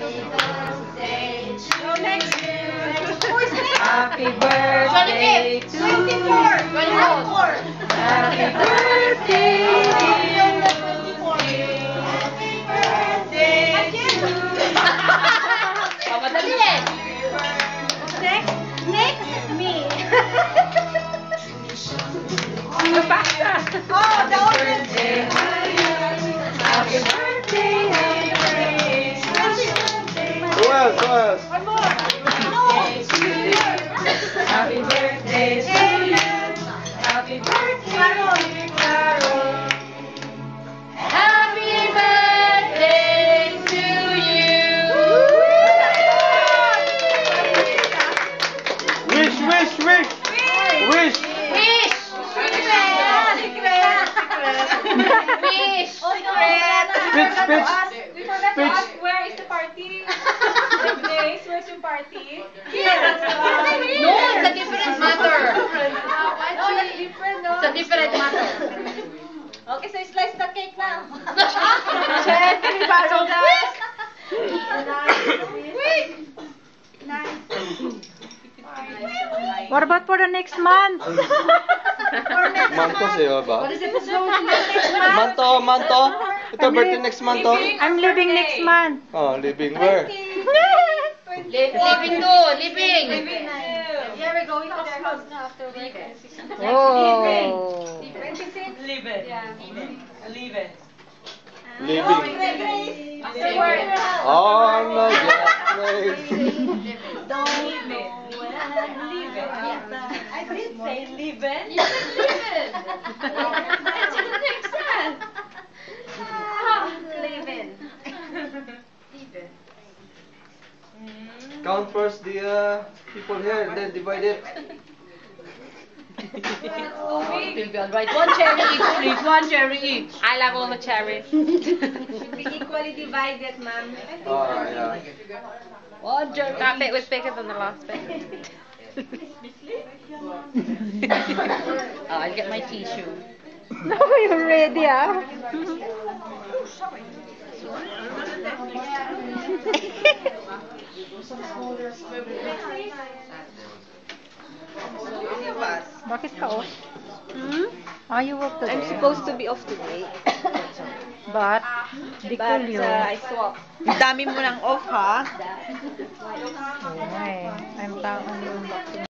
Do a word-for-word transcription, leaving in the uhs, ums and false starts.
Go next. Happy birthday to you. twenty-four. twenty-four. Happy birthday. Pamadali eh. Next. Next is me. Oh, the oldest. Happy birthday. Who else? Who else? One more. No. Happy birthday to you. Happy birthday, Carol. Happy birthday to you. Wish, wish, wish. Wish. Wish. Wish. Speech, speech. We forgot to Speech. ask where is the party? The place, where's your party? Here. No, it's a different matter. No, that's different, no? It's a different matter. Okay, so slice the cake now. Check, follow that. What about for the next month? Manto sa'yo ba? What is it supposed to be next month? Manto, manto. Ito, birthday next month, oh. I'm leaving next month. Oh, living where? Living too, living. Yeah, we're going to their house now after work. Oh. twenty-six? Leave it. Yeah. Leave it. Living. After work. Oh, I'm not yet. Don't leave it. Leave it. I did say leave it. You said leave it. It didn't make sense. Leave it. Leave it. Count first the uh, people here, then divide it. Right, one cherry each, please. One cherry each. I love all the cherries. Should be equally divided, ma'am. Oh, yeah. One cherry. That bit was bigger than the last bit. Oh, I'll get my tissue. No, you're ready, ah. Bakit ka off? Hmm? Ah, you work today? I'm supposed to be off today. But, di But cool uh, I swap. Ang dami mo ng off, ha? Ay, I'm taong yung back to